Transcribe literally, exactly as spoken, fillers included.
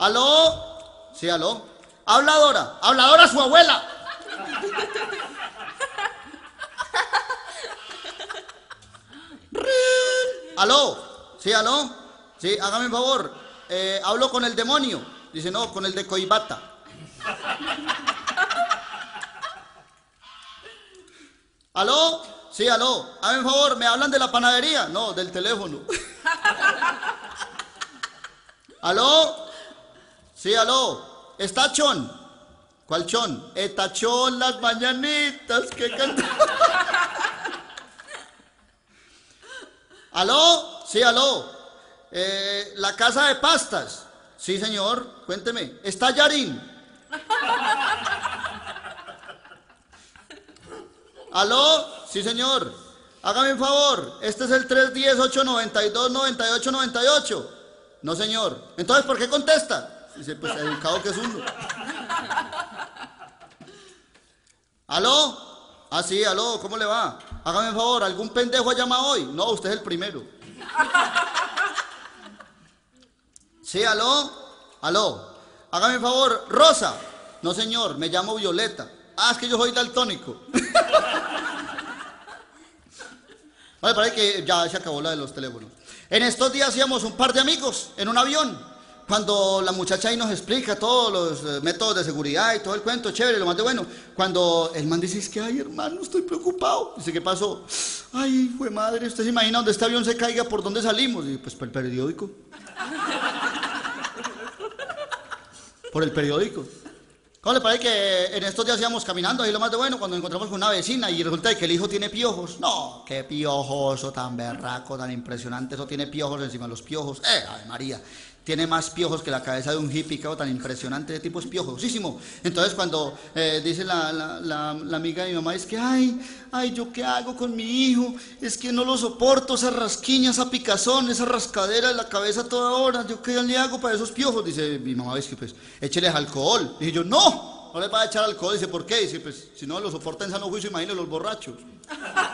¿Aló? Sí, aló. Habladora, habladora su abuela. ¿Aló? Sí, aló. Sí, hágame un favor. Eh, hablo con el demonio. Dice, no, con el de Coibata. ¿Aló? Sí, aló. Hágame un favor, ¿me hablan de la panadería? No, del teléfono. ¿Aló? Sí, aló. ¿Está Chon? ¿Cuál Chon? Está Chon, las mañanitas que canta. ¿Aló? Sí, aló. Eh, la casa de pastas. Sí, señor, cuénteme. ¿Está Yarín? ¿Aló? Sí, señor. Hágame un favor. Este es el tres uno cero, ocho nueve dos, nueve ocho nueve ocho. No, señor. Entonces, ¿por qué contesta? Dice, pues educado que es uno. ¿Aló? Ah, sí, aló, ¿cómo le va? Hágame un favor, ¿algún pendejo ha llamado hoy? No, usted es el primero. Sí, aló, aló. Hágame un favor, Rosa. No, señor, me llamo Violeta. Ah, es que yo soy daltónico. Vale, parece que ya se acabó la de los teléfonos. En estos días íbamos un par de amigos en un avión. Cuando la muchacha ahí nos explica todos los eh, métodos de seguridad y todo el cuento, chévere, lo más de bueno. Cuando el man dice, es que, ay, hermano, estoy preocupado. Dice, ¿qué pasó? Ay, fue madre, ¿usted se imagina donde este avión se caiga, por dónde salimos? Y pues por el periódico. Por el periódico. ¿Cómo le parece que en estos días íbamos caminando ahí lo más de bueno cuando encontramos con una vecina y resulta que el hijo tiene piojos? No, qué piojoso, tan berraco, tan impresionante, eso tiene piojos encima de los piojos. ¡Eh, Ave María! Tiene más piojos que la cabeza de un hippie, qué tan impresionante, ese tipo es piojosísimo. Entonces cuando eh, dice la, la, la, la amiga de mi mamá, es que, ay, ay, ¿yo qué hago con mi hijo? Es que no lo soporto, esa rasquiña, esa picazón, esa rascadera de la cabeza toda hora, ¿yo qué le hago para esos piojos? Dice mi mamá, es que pues, écheles alcohol. Dije yo, no, no le va a echar alcohol. Dice, ¿por qué? Dice, pues, si no lo soporta en sano juicio, imagínense los borrachos.